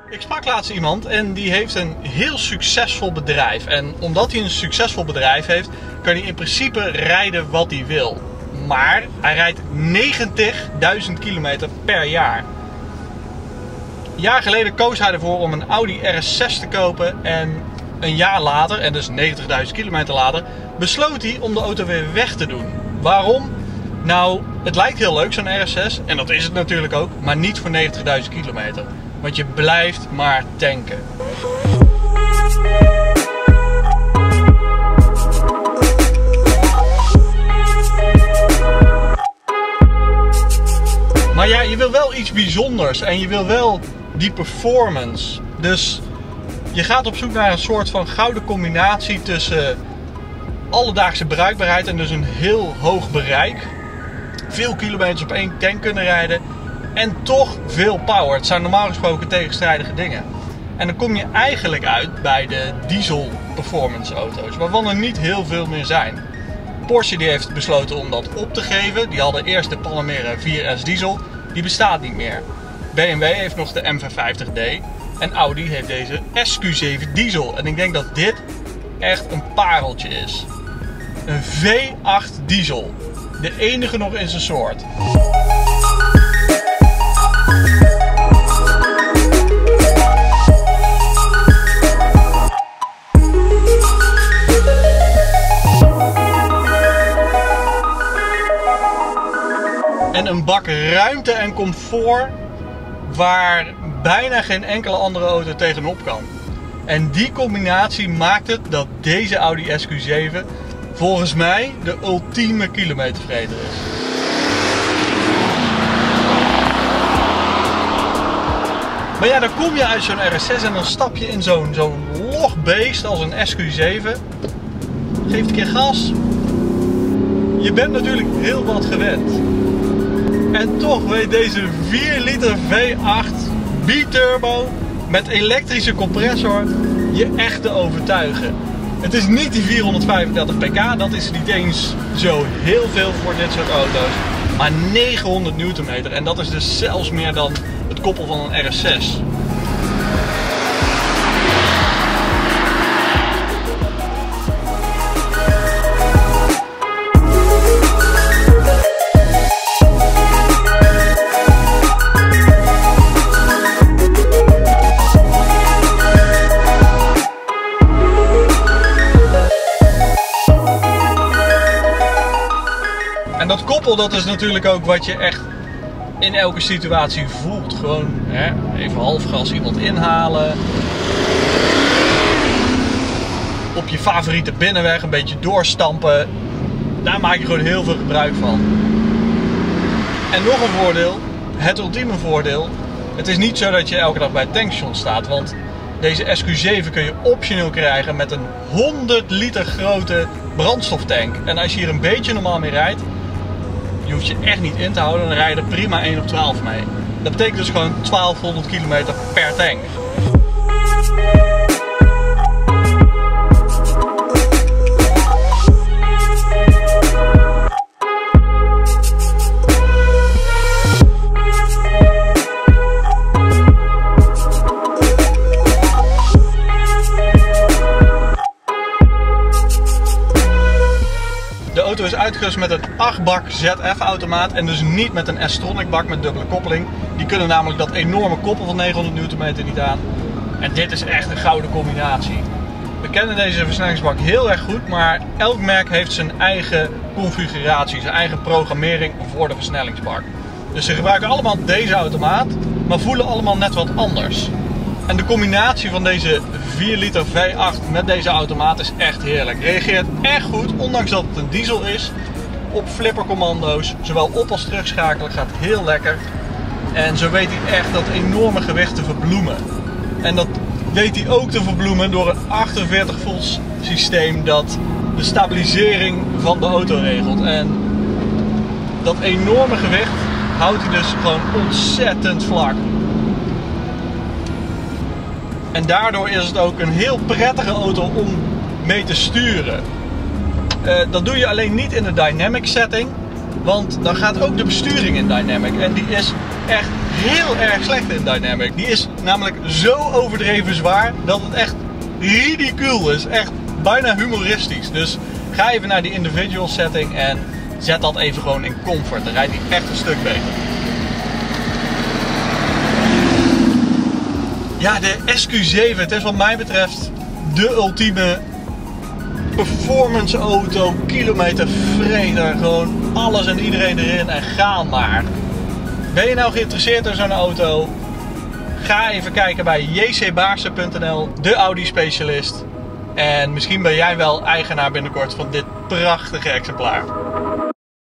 Ik sprak laatst iemand en die heeft een heel succesvol bedrijf. En omdat hij een succesvol bedrijf heeft, kan hij in principe rijden wat hij wil. Maar hij rijdt 90.000 kilometer per jaar. Een jaar geleden koos hij ervoor om een Audi RS6 te kopen. En een jaar later, en dus 90.000 kilometer later, besloot hij om de auto weer weg te doen. Waarom? Nou, het lijkt heel leuk zo'n RS6. En dat is het natuurlijk ook. Maar niet voor 90.000 kilometer. Want je blijft maar tanken. Maar ja, je wil wel iets bijzonders. En je wil wel die performance. Dus je gaat op zoek naar een soort van gouden combinatie tussen alledaagse bruikbaarheid en dus een heel hoog bereik. Veel kilometers op één tank kunnen rijden. En toch veel power. Het zijn normaal gesproken tegenstrijdige dingen. En dan kom je eigenlijk uit bij de diesel performance auto's. Waarvan er niet heel veel meer zijn. Porsche die heeft besloten om dat op te geven. Die hadden eerst de Panamera 4S diesel. Die bestaat niet meer. BMW heeft nog de M550D. En Audi heeft deze SQ7 diesel. En ik denk dat dit echt een pareltje is. Een V8 diesel. De enige nog in zijn soort. En een bak ruimte en comfort waar bijna geen enkele andere auto tegenop kan. En die combinatie maakt het dat deze Audi SQ7 volgens mij de ultieme kilometervreter is. Maar ja, dan kom je uit zo'n RS6 en dan stap je in zo'n log beest als een SQ7. Geef een keer gas. Je bent natuurlijk heel wat gewend. En toch weet deze 4 liter V8 biturbo met elektrische compressor je echt te overtuigen. Het is niet die 435 pk, dat is niet eens zo heel veel voor dit soort auto's. Maar 900 Nm en dat is dus zelfs meer dan het koppel van een RS6. En dat koppel, dat is natuurlijk ook wat je echt in elke situatie voelt. Gewoon even half gas iemand inhalen. Op je favoriete binnenweg een beetje doorstampen. Daar maak je gewoon heel veel gebruik van. En nog een voordeel, het ultieme voordeel. Het is niet zo dat je elke dag bij het tankstation staat. Want deze SQ7 kun je optioneel krijgen met een 100 liter grote brandstoftank. En als je hier een beetje normaal mee rijdt, je hoeft je echt niet in te houden, dan rij je er prima 1 op 12 mee. Dat betekent dus gewoon 1200 kilometer per tank. De auto is uitgerust met een 8-bak ZF-automaat en dus niet met een S-tronic bak met dubbele koppeling. Die kunnen namelijk dat enorme koppel van 900 Nm niet aan. En dit is echt een gouden combinatie. We kennen deze versnellingsbak heel erg goed, maar elk merk heeft zijn eigen configuratie, zijn eigen programmering voor de versnellingsbak. Dus ze gebruiken allemaal deze automaat, maar voelen allemaal net wat anders. En de combinatie van deze 4 liter V8 met deze automaat is echt heerlijk. Reageert echt goed, ondanks dat het een diesel is, op flippercommando's. Zowel op als terugschakelen gaat heel lekker. En zo weet hij echt dat enorme gewicht te verbloemen. En dat weet hij ook te verbloemen door een 48 volts systeem dat de stabilisering van de auto regelt. En dat enorme gewicht houdt hij dus gewoon ontzettend vlak. En daardoor is het ook een heel prettige auto om mee te sturen. Dat doe je alleen niet in de dynamic setting. Want dan gaat ook de besturing in Dynamic. En die is echt heel erg slecht in Dynamic. Die is namelijk zo overdreven zwaar dat het echt ridicuul is. Echt bijna humoristisch. Dus ga even naar die individual setting en zet dat even gewoon in comfort. Dan rijdt hij echt een stuk beter. Ja, de SQ7. Het is wat mij betreft de ultieme performance auto, kilometervreder, gewoon alles en iedereen erin en ga maar. Ben je nou geïnteresseerd in zo'n auto? Ga even kijken bij jcbaarsen.nl, de Audi specialist. En misschien ben jij wel eigenaar binnenkort van dit prachtige exemplaar.